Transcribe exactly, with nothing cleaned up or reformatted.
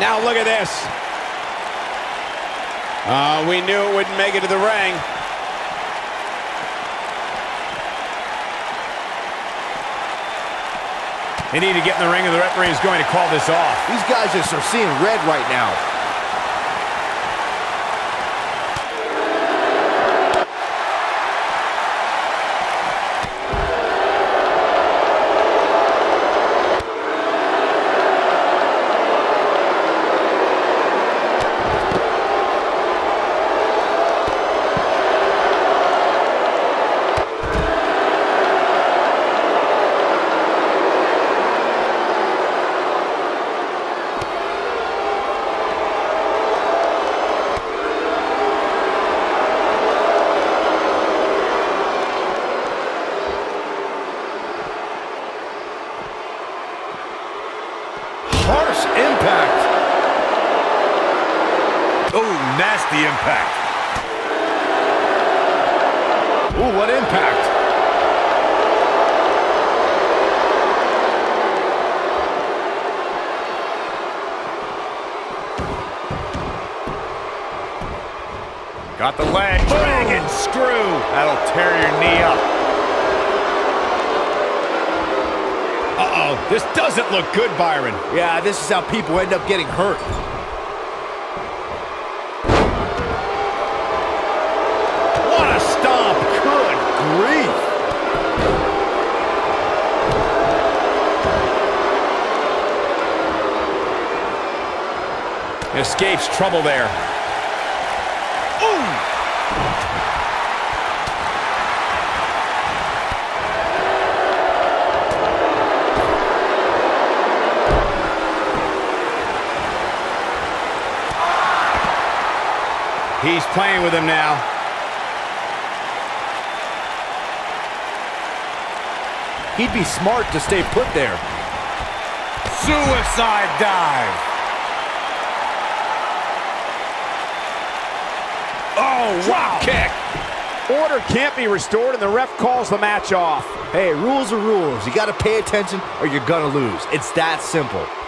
Now look at this. Uh, we knew it wouldn't make it to the ring. They need to get in the ring, and the referee is going to call this off. These guys just are seeing red right now. Harsh impact. Oh, nasty impact. Ooh, what impact. Got the leg. Dragon screw. That'll tear your knee up. Uh-oh, this doesn't look good, Byron. Yeah, this is how people end up getting hurt. What a stomp. Good grief. Escapes trouble there. Ooh! He's playing with him now. He'd be smart to stay put there. Suicide dive. Oh, wow. Kick. Order can't be restored, and the ref calls the match off. Hey, rules are rules. You got to pay attention or you're going to lose. It's that simple.